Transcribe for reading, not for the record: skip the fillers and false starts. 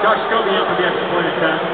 Josh Scobie in for the extra point attempt.